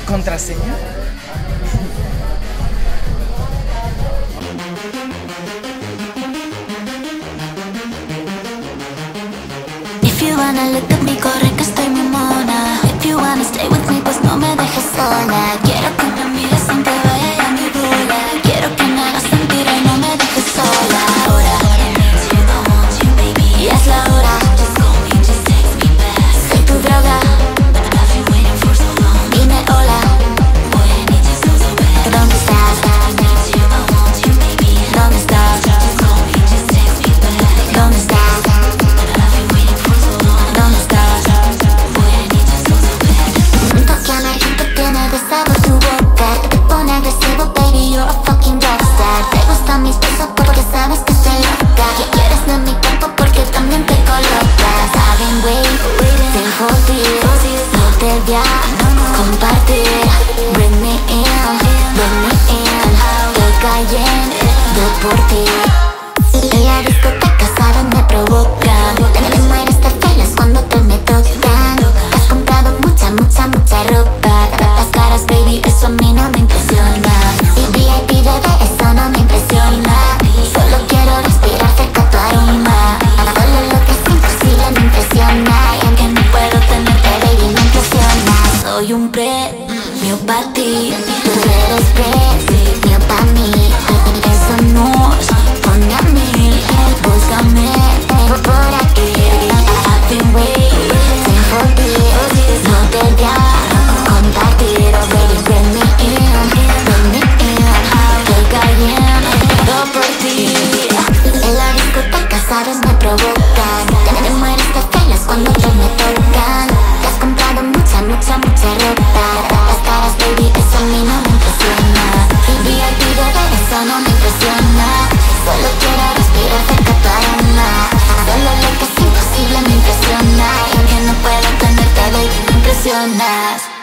¿Contraseña? If you wanna look at me, corre que estoy muy mona. If you wanna stay with me, pues no me dejes sola. Quiero que me mires aunque vaya a mi bola. Quiero que me hagas sentir y no me dejes sola. Ahora, y es la hora. Soy tu droga. Dime hola. ¿Dónde estás? ¿Dónde estás? ¿Dónde estás? ¿Dónde estás? Un toque amarguito tiene de sabor tu boca. Te pone agresivo, baby, you're a fucking rockstar. Te gustan mis besos porque sabes que estoy loca. Que quieres de mi cuerpo porque también te colocas. I've been waiting for this. No te voy a compartir. Bring me in, que cayendo por ti. En la discoteca saben me provocan. Te mueres de celos cuando te me tocan. Has comprado mucha ropa. Las caras, baby, eso a mí no me impresiona. Y VIP, bebé, eso no me impresiona. Solo quiero respirar cerca tu aroma. Solo lo que es imposible me impresiona. Y aunque no puedo tenerte, baby, me impresiona. Soy un premio pa' ti. Tú eres premio pa' mí. Eso nos pone a mí. Búscame por aquí. I've been waiting for this. No te voy a compartir. Oh baby, bring me in, que cayendo por ti. En la discoteca sabes me provocan. Te mueres de celos cuando te me tocan. Te has comprado mucha ropa. Las caras, baby, eso a mí no me impresiona. Y VIP, bebé, eso no me impresiona. Solo quiero respirar cerca tu aroma. Solo lo que es imposible me impresiona. Y aunque no puedo tenerte, baby, me impresionas.